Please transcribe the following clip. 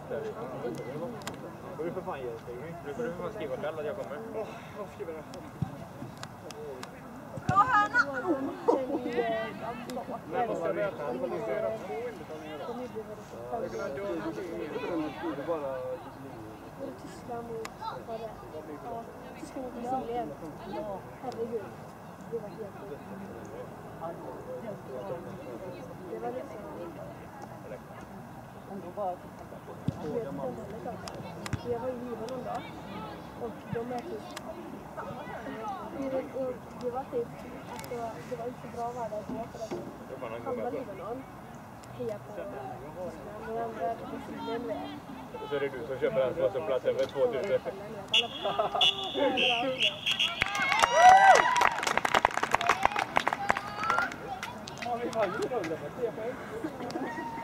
Får du för fan ge dig, Stigring? Nu får du för fan skriva själv att jag kommer. Vad skriver du? Bra hörna! Men vad ska jag veta? Han vill inte göra 2 inbetalningar då. Jag kan inte göra både Tyskland och vad det är. Ja, Tyskland och Brasilien. Herregud. Det var helt sjukt. Det var liksom... Jag var i Libanon då. Och de är typ... Och det var typ... Alltså, det var inte så bra väder då för att halva Libanon hejar på Tyskland. Och den andra Brasilien med. Så är det du som köper en som plats över 2000. Ja, vi var ju 100 på 3 poäng.